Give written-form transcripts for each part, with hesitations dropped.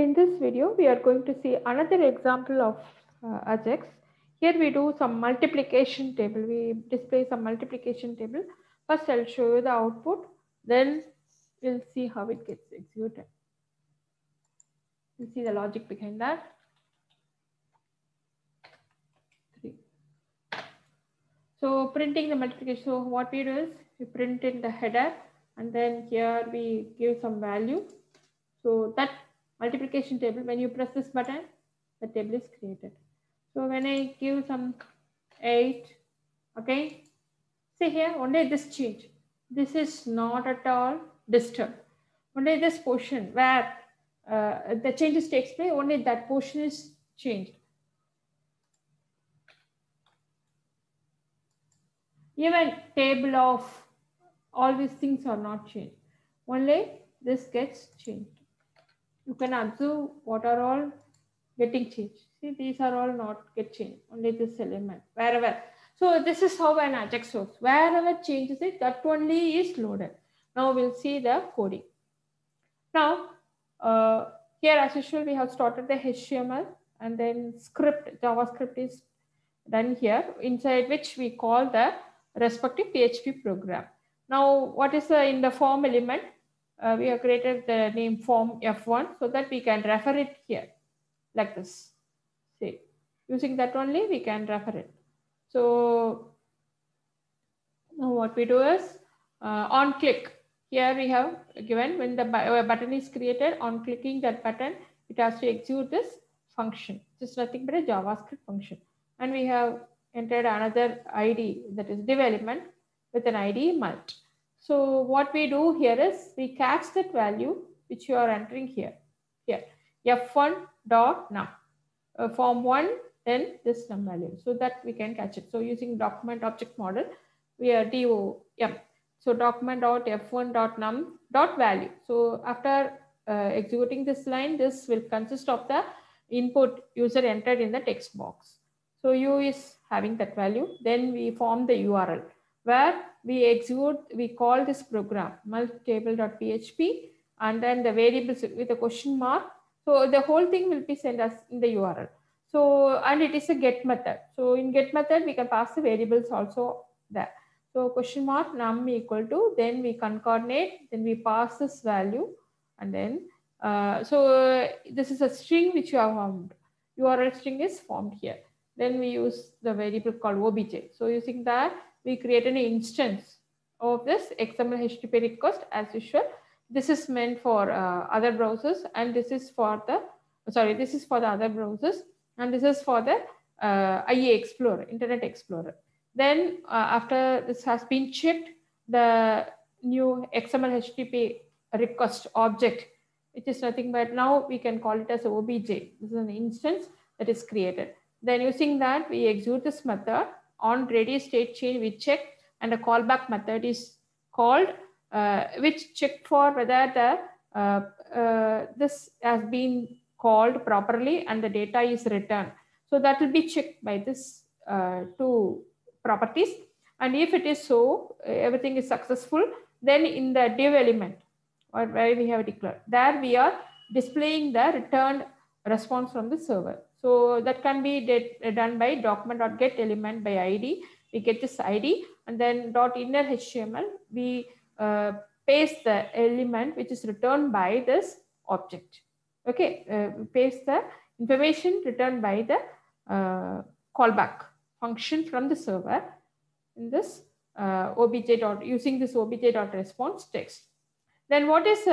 in this video, we are going to see another example of Ajax. Here we do some multiplication table. We display some multiplication table. First, I'll show you the output. Then we'll see how it gets executed. We'll see the logic behind that. 3. So printing the multiplication. So what we do is we print in the header, and then here we give some value. So that multiplication table, when you press this button, the table is created. So when I give some 8, okay, see here only this change. This is not at all disturbed. Only this portion where the changes takes place, only that portion is changed. Even table of all these things are not changed. Only this gets changed. You can observe what are all getting changed. See, these are all not get changed. Only this element, wherever. So this is how an Ajax works. Wherever changes it, that only is loaded. Now we'll see the coding. Now, here as usual, we have started the HTML and then script, JavaScript is done here, inside which we call the respective PHP program. Now, what is in the form element? We have created the name form F1 so that we can refer it here like this. See, using that only we can refer it. So now what we do is on click. Here we have given when the button is created, on clicking that button, it has to execute this function. It's nothing but a JavaScript function. And we have entered another ID, that is div element with an ID mult. So what we do here is we catch that value which you are entering here. Here, f1.num. Form 1, then this num value. So that we can catch it. So using document object model, we are DOM. So document.f1.num.value. So after executing this line, this will consist of the input user entered in the text box. So U is having that value. Then we form the URL where we execute, we call this program multitable.php and then the variables with a question mark. So the whole thing will be sent as in the URL. So, and it is a get method. So in get method, we can pass the variables also there. So question mark num equal to, then we concatenate, then we pass this value, and then this is a string which you have formed. URL string is formed here. Then we use the variable called obj. So using that, we create an instance of this XML HTTP request as usual. This is meant for other browsers, and this is for the this is for the other browsers, and this is for the IE Explorer, Internet Explorer. Then after this has been checked, the new XML HTTP request object, which is nothing but now we can call it as obj. This is an instance that is created. Then using that, we execute this method. On ready state change, we check, and a callback method is called, which check for whether the this has been called properly and the data is returned. So that will be checked by this two properties. And if it is so, everything is successful, then in the div element, or where we have declared, there we are displaying the returned response from the server. So that can be done by document.get element by ID. We get this ID, and then .inner HTML, we paste the element which is returned by this object. Okay, paste the information returned by the callback function from the server in this using this obj.response text. Then what is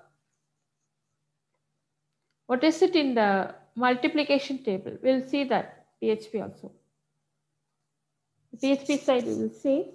it in the multiplication table? We'll see that PHP also. The PHP side we will see.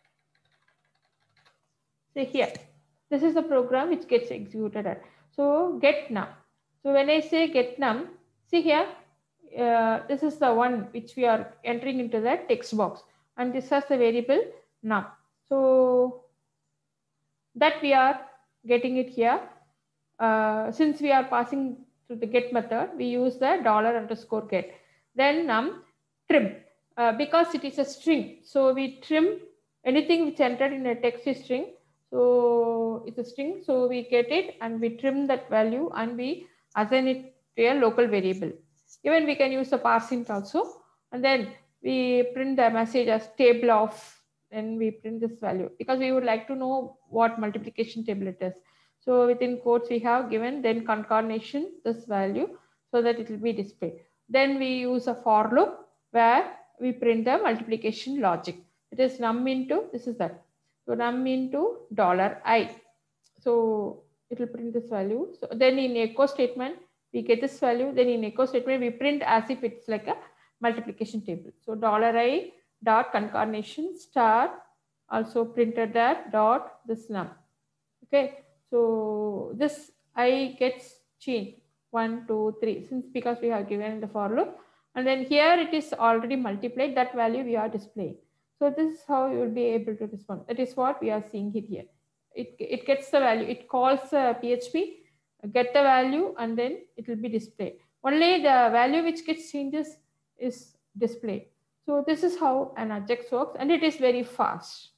See here, this is the program which gets executed at. So get num. So when I say get num, see here, this is the one which we are entering into the text box, and this has the variable num. So that we are getting it here. Since we are passing through the get method, we use the $_get. Then num trim, because it is a string, so we trim anything which entered in a text string. So it's a string, so we get it and we trim that value, and we assign it to a local variable. Even we can use the parseInt also, and then we print the message as table of, then we print this value because we would like to know what multiplication table it is. So within quotes we have given then concatenation this value so that it will be displayed. Then we use a for loop where we print the multiplication logic. It is num into, this is that. So num into $I. So it will print this value. So then in echo statement, we get this value. Then in echo statement, we print as if it's like a multiplication table. So $I dot concatenation star also printed that dot this num. Okay. So this I gets changed 1, 2, 3 since because we have given the for loop. And then here it is already multiplied, that value we are displaying. So this is how you will be able to respond. That is what we are seeing it here. It gets the value, it calls PHP, get the value, and then it will be displayed. Only the value which gets changes is displayed. So this is how an AJAX works, and it is very fast.